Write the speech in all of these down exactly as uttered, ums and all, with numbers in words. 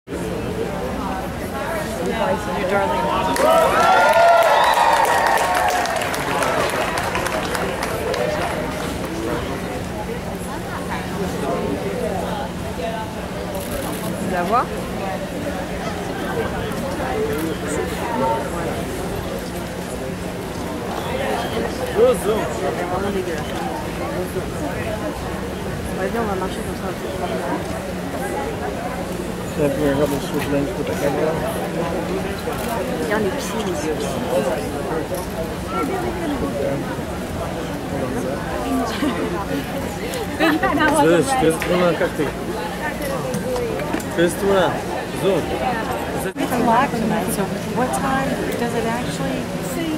Your darling. Tu la vois? C'est vraiment dégueulasse. Vas-y, on va marcher comme ça. Regarde le switch pour ta caméra. Regarde les pieds, les yeux. Слышь, Кристина, как ты? Кристина, Zoom. It's live tonight, so what time does it actually see?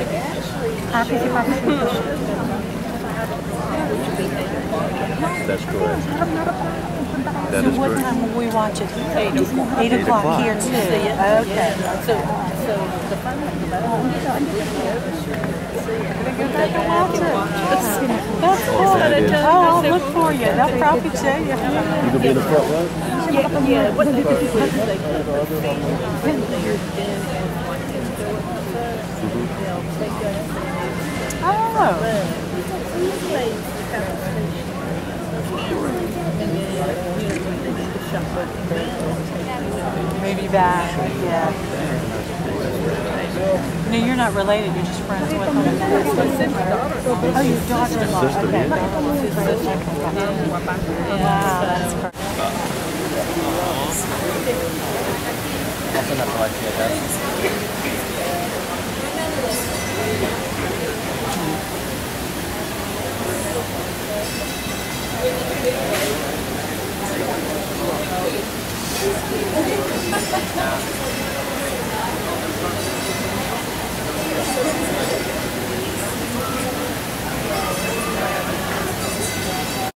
That's correct. That So is what correct. time will we watch it? Eight o'clock. Eight o'clock here too. Okay. So, so the fun thing about That's cool. Oh, I'll look for you. They'll probably tell you. You gonna be in the front row? Yeah, yeah. What they Oh. Maybe that, yeah. No, you're not related, you're just friends with them. Oh, your daughter-in-law, okay. Yeah.